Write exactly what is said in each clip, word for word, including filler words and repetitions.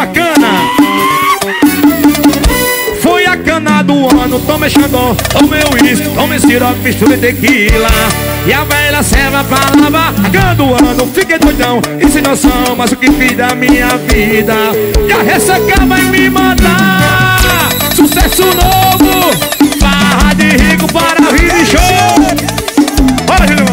bacana. Foi a cana do ano, tome xandó, tome uísque, tome sirope, mistura tequila. E a velha serva pra lavar a cana do ano. Fiquei doidão e sem noção, mas o que fiz da minha vida. E a ressaca vai me mandar sucesso novo, farra de rico para rir de show. Bora, Júnior!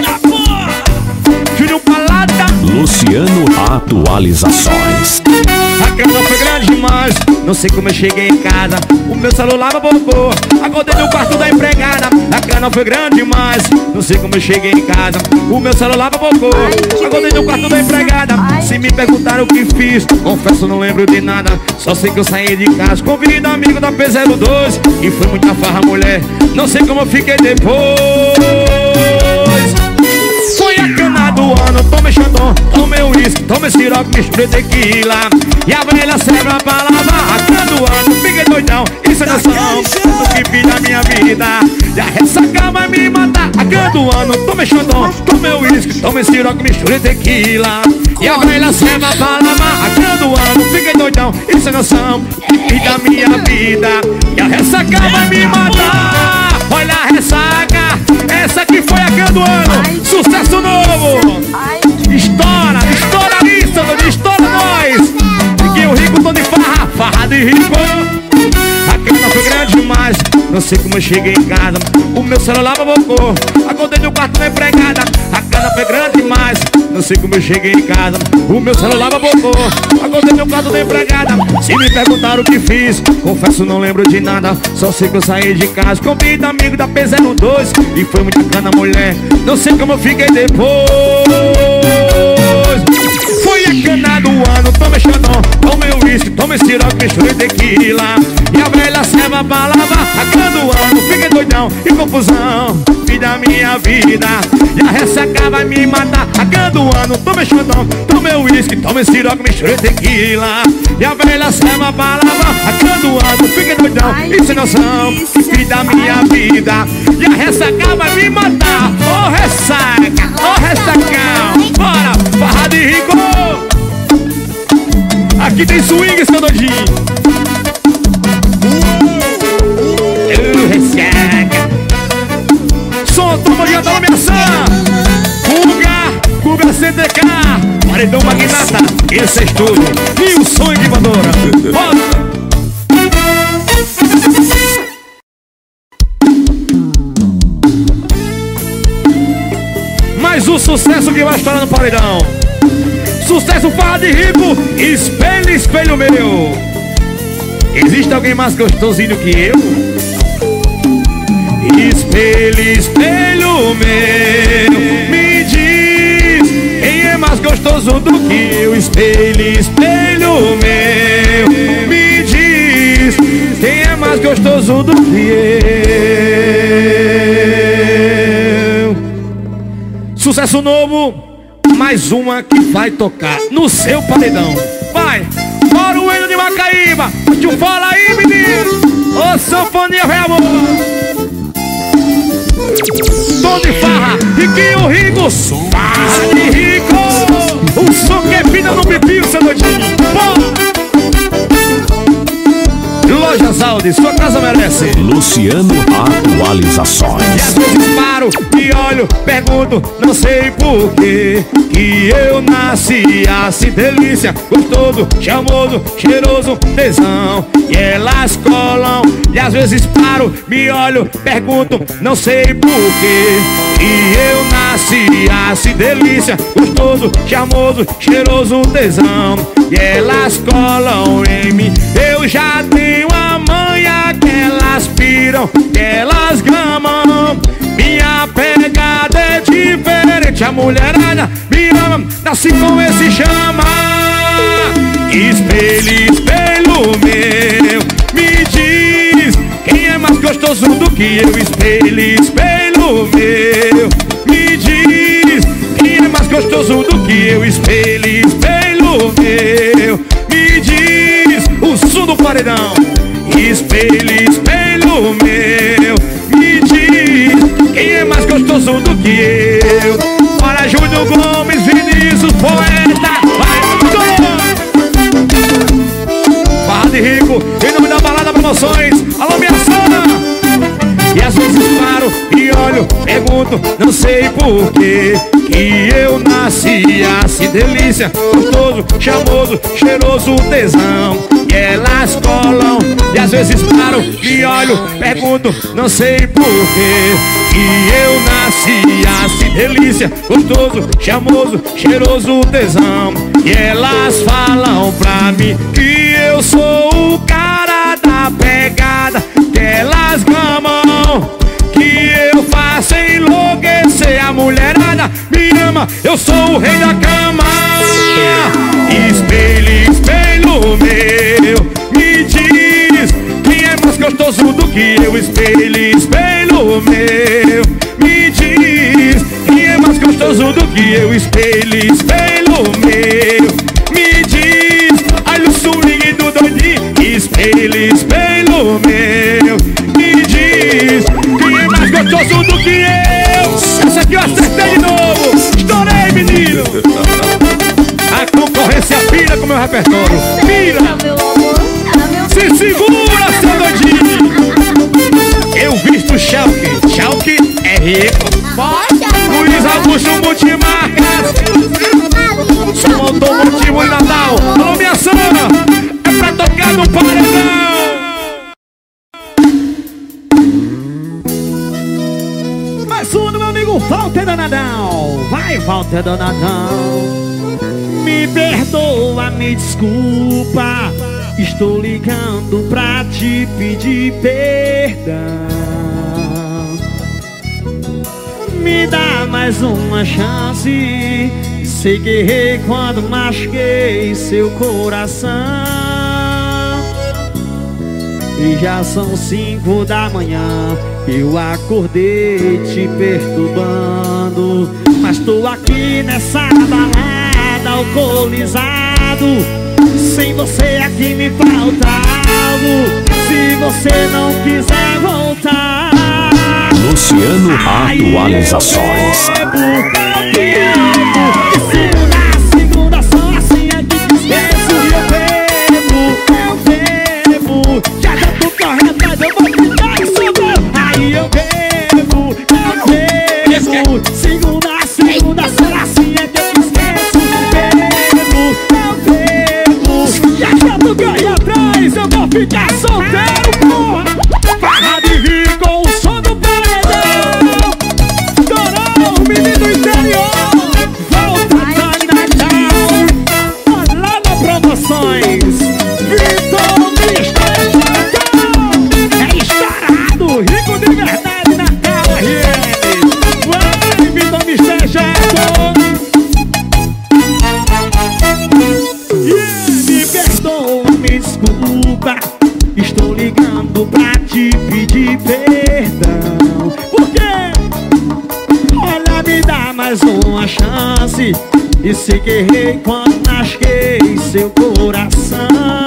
Júnior Palada. Luciano Atualizações. A cana foi grande demais, não sei como eu cheguei em casa. O meu celular babou, acordei no quarto da empregada. A cana foi grande demais, não sei como eu cheguei em casa. O meu celular babou, acordei no quarto da empregada. Se me perguntaram o que fiz, confesso não lembro de nada. Só sei que eu saí de casa, convido amigo da P zero dois. E foi muita farra, mulher, não sei como eu fiquei depois. Foi a cana do ano, tome xandó, tome uísque, tome sirope, mistura tequila. E a velha serva pra lavar a cana do ano. Fiquei doidão, isso é noção do que fiz da minha vida. E a ressaca vai me matar. A cana do ano, tome xandó, tome uísque, tome sirope, mistura tequila. E a velha serva pra lavar a cana do ano. Fiquei doidão, isso é noção do que fiz da minha vida. E a ressaca vai me matar. Olha a ressaca, essa aqui foi a cana do ano. Sucesso novo! Estoura, estoura isso, Sandro, estoura nós! Fiquei o rico, tô de farra, farra de rico. A cana foi grande demais, não sei como eu cheguei em casa. O meu celular babocou, acordei no quarto da empregada. A cana foi grande demais, não sei como eu cheguei em casa. O meu celular babocou, acordei no quarto da empregada. Se me perguntaram o que fiz, confesso não lembro de nada. Só sei que eu saí de casa, convido amigo da P zero dois. E foi muita cana, mulher, não sei como eu fiquei depois. Foi a cana do ano, tome xandó, tome uísque, tome sirope, mistura tequila. E a velha serva pra lavar a cana do ano. Fiquei doidão e confusão, fiz da minha vida. E a ressaca vai me matar. A cana do ano, tome xandó, tome uísque, tome sirope, mistura tequila. E a velha serva pra lavar a cana do ano. Fiquei doidão e sem noção, fiz da minha vida. E a ressaca vai me matar. Ô oh, ressaca, ô oh, ressacão, bora, farra de rico. Aqui tem swing, seu doidinho. Uh, ressaca. Som, toma de da ameaça. Fuga, Fuga C T K, paredão magnata, esse é tudo. E o som de voadora. Bora. Mais um sucesso que vai estourar no paredão. Sucesso, farra de rico, espelho, espelho meu. Existe alguém mais gostosinho que eu? Espelho, espelho meu, me diz quem é mais gostoso do que eu. Espelho, espelho meu, me diz quem é mais gostoso do que eu. Sucesso novo, mais uma que vai tocar no seu paredão. Vai, bora o Eno de Macaíba. Te fala aí, menino. Ô, sanfoninha, vem amor. Tom de farra, Riquinho Rico, farra de rico. O som que é fina no pipinho, seu doidinho. Bora. Lojas Aldi, sua casa merece. Luciano Atualizações. E às vezes paro e olho, pergunto, não sei porquê, que eu nasci assim, delícia, gostoso, charmoso, cheiroso, tesão. E elas colam. E às vezes paro, me olho, pergunto, não sei porquê, que eu nasci assim, delícia, gostoso, charmoso, cheiroso, tesão. E elas colam em mim. Eu já tenho a manha que elas piram, que elas gamam. Minha pegada é diferente, a mulherada me ama, nasci com esse chama. Espelho, espelho meu, me diz quem é mais gostoso do que eu. Espelho, espelho meu, me diz quem é mais gostoso do que eu. Espelho, espelho meu, me diz o som do paredão. Espelho, espelho meu, me diz quem é mais gostoso do que eu. Bora, Júnior Gomes, Vinícius, poeta, vai, go! promoções. Alô, minha Sara. E às vezes paro e olho, pergunto, não sei porquê, que eu nasci assim, delícia, gostoso, charmoso, cheiroso, tesão. E elas colam. E às vezes paro e olho, pergunto, não sei porquê, que eu nasci assim, delícia, gostoso, charmoso, cheiroso, tesão. E elas falam pra mim que eu sou o cara da pegada, que elas gamam, que eu faço enlouquecer a mulherada. Me ama, eu sou o rei da cama. Espelho, espelho meu, me diz quem é mais gostoso do que eu. Espelho, espelho meu, me diz quem é mais gostoso do que eu. Espelho, espelho meu, me diz, olha o swing do doidinho. Espelho, espelho meu, me diz quem é mais gostoso do que eu. Essa aqui eu acertei de novo. Estourei, menino. A concorrência pira com o meu repertório. Pira. Se segura, seu doidinho. Eu visto Schalke. Schalke é rico. Luiz Augusto Multimarcas. Só automotivo em Natal. Alô, minha Sara. É pra tocar no paredão. Mais um do meu amigo Walter Donadão. Vai, Walter Donadão. Me perdoa, me desculpa, estou ligando pra te pedir perdão. Me dá mais uma chance, sei que errei quando machuquei seu coração. E já são cinco da manhã, eu acordei te perturbando, mas tô aqui nessa balada alcoolizado. Sem você aqui me falta algo, se você não quiser voltar. Luciano Atualizações. Segunda, segunda, só assim é que te esqueço. E eu bebo, eu bebo, já já tô correndo, mas eu vou ficar solteiro. Aí eu bebo, eu bebo, segunda, segunda, só assim é que eu te esqueço. Já já tô correndo atrás, eu vou ficar solteiro, porra. Farra de rir com o som do paredão. Estourou, menino interior. Volta da Natal. Olá na promoções. Vitor Mister é estourado, rico de verdade na Natal R M. Vai, Vitor Mister Jato. Me perdoa, me desculpa, estou ligando pra te pedir perdão. Por quê? Olha, me dá mais uma chance, e sei que errei quando machuquei seu coração.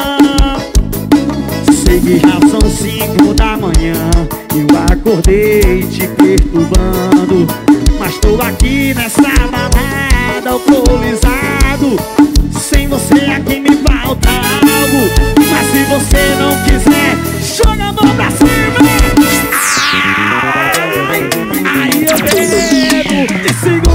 Sei que já são cinco da manhã, eu acordei te perturbando, mas tô aqui nessa balada alcoolizado. Sem você aqui me falta algo, mas se você não quiser, joga a mão pra cima. Aí eu bebo e seguro.